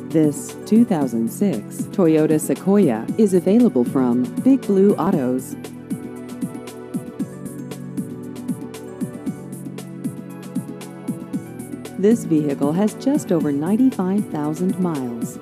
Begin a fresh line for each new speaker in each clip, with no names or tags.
This 2006 Toyota Sequoia is available from Big Blue Autos. This vehicle has just over 95,000 miles.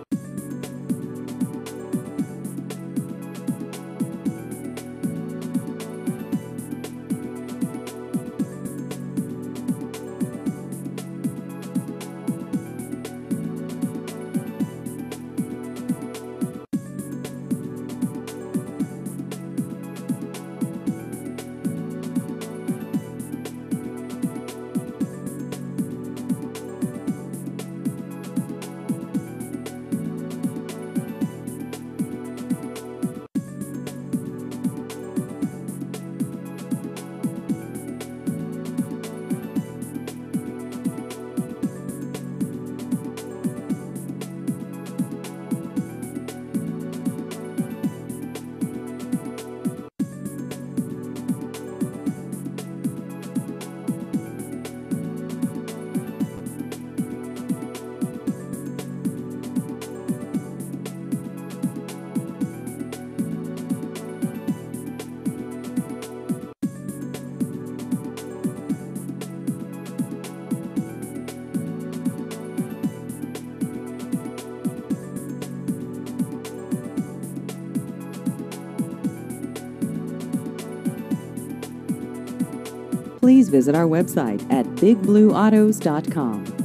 Please visit our website at bigblueautos.com.